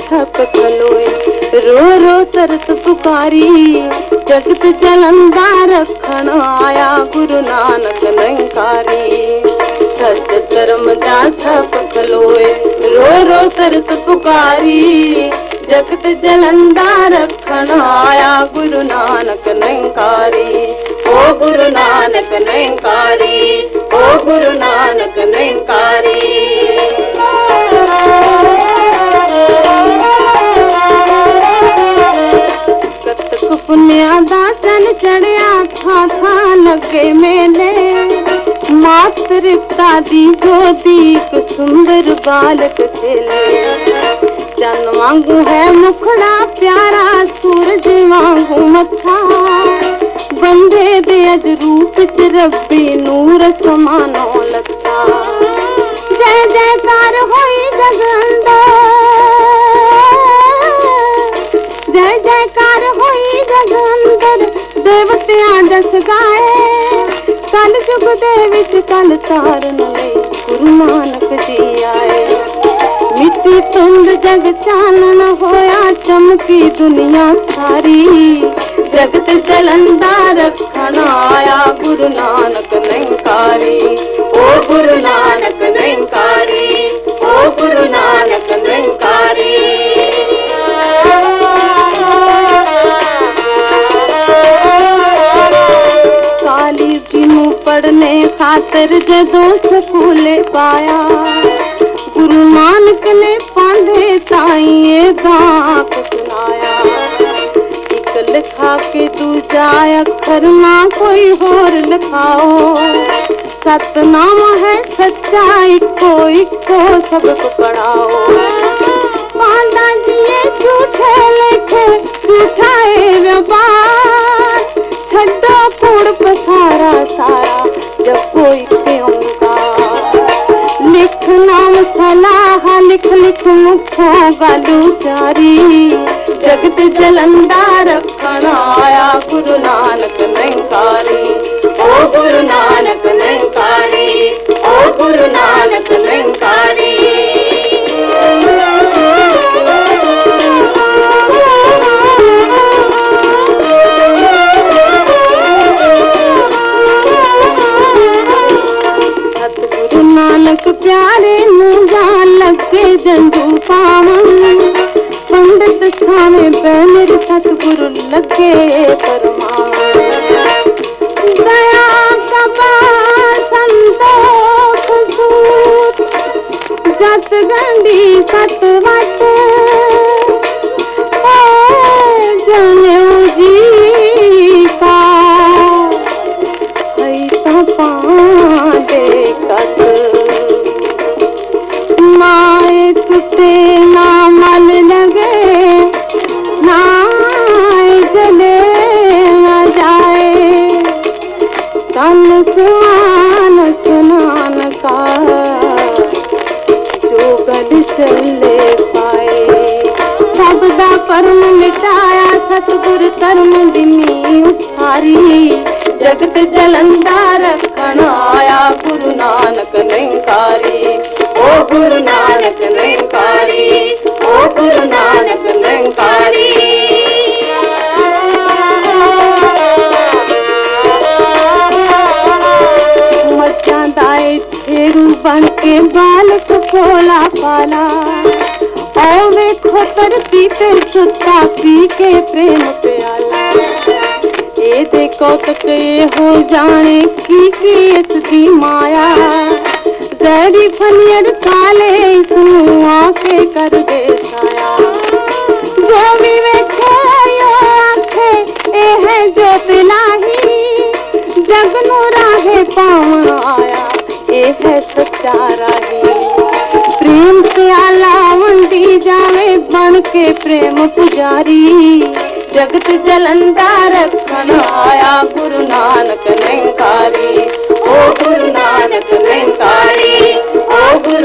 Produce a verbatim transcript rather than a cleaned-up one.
छप खलोए, रो रो तरस पुकारी, जगत जलंदा रखण आया गुरु नानक निरंकारी। सच धर्म जा छप खलोए, रो रो तरस पुकारी, जगत जलंदा रखण आया गुरु नानक निरंकारी। ओ गुरु नानक निरंकारी, ओ गुरु नानक निरंकारी। पुनिया दा चन चढ़िया था था लगे मेले, मात्र दी गोदी एक सुंदर बालक खेले। चन वांगू है मुखड़ा प्यारा, सूरज वांगू मथा, बंदे दे अज रूप च रब्बी नूर समानो लथा। जय जयकार होई जग अंदर, जय जयकार होई जग अंदर, देवतियां जस गाए। कल जुग दे विच कल तारन लई गुरु नानक जी आए। मिट्टी तुंद जग चानन होया, चमकी दुनिया सारी, जगत जलंदा रखण आया गुरु नानक निरंकारी। ओ गुरु नानक निरंकारी, ओ गुरु नानक निरंकारी। काली दिनू पढ़ने खातिर जदों स्कूले पाया, गुरु नानक ने पांधे ताई गाक सुनाया। एक लिखा के दूजा अखर ना कोई होर लिखाओ, सतनाम है सच्चा इको इको सबक पढ़ाओ। पांडा दिए झूठे लिखे झूठा है व्यापार, छड्डो कूड़ पसारा सारा जब कोई ओंकार। लिख नाम सलाह लिख लिख मुखो गालू जारी, जगत जलंदा रखण आया गुरु नानक निरंकारी। ओ गुरु नानक निरंकारी, ओ गुरु नानक निरंकारी। सतगुरु नानक प्यारे नू जान लगे जंदू पावन, पंडित सामे बैनर सतगुरु लगे परमावन। दया कबा संतोख सूत, जत गंडी सतवत, जनेऊ जी का है ता पांडे कत। माए टूटे ना मन लगे, ना जले न जाए, तन सुहान सुनान का जो गल चले पाए। सबदा परम मिटाया सतगुर धर्म दिनी उठारी, जगत जलंदा रखण आया गुरु नानक निरंकारी। ओ गुरु नानक निरंकारी, ओ गुरु नानक निरंकारी। मच्चां दाए छेरू बन के बालक भोला पाला, ओ वेखो धरती ते सुता पी के प्रेम प्याला। ए देखो तक ये हो जाने की की इसकी माया, जड़ी फनियर काले इसनू आके कर दे साया। जो भी वेखे यो आखे ए है जोत लाही, जगनू राहे पावन आया ए है सच्चा राही। प्रेम प्याला वंडी जावे बन के प्रेम पुजारी, जगत जलंदा रखण आया गुरु नानक निरंकारी। ओ गुरु नानक निरंकारी, ओ गुरु